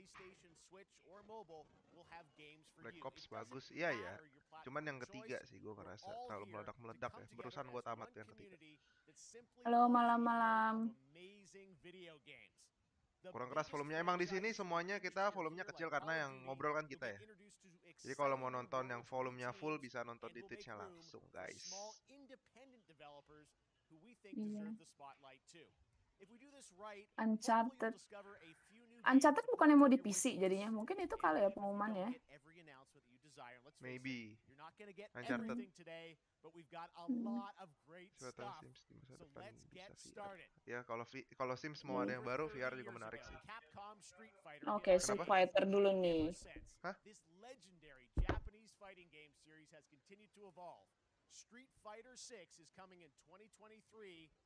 Black Ops bagus, iya ya. Cuman yang ketiga sih gue ngerasa terlalu meledak-meledak ya. Barusan gue tamat yang ketiga. Halo malam-malam. Kurang keras volumenya. Emang di sini semuanya kita volumenya kecil karena yang ngobrol kan kita ya. Jadi kalau mau nonton yang volumenya full bisa nonton di Twitch-nya langsung, guys. Iya. Uncharted. Uncharted bukannya mau di PC jadinya. Mungkin itu kali ya pengumumannya. Maybe Uncharted Hmm. Hmm. siapa tahu Sims di masa depan bisa VR. Ya kalau Sims mau ada yang baru VR juga menarik sih. Oke, Street Kenapa? Fighter dulu nih. Hah? Street Fighter 6 is coming in 2023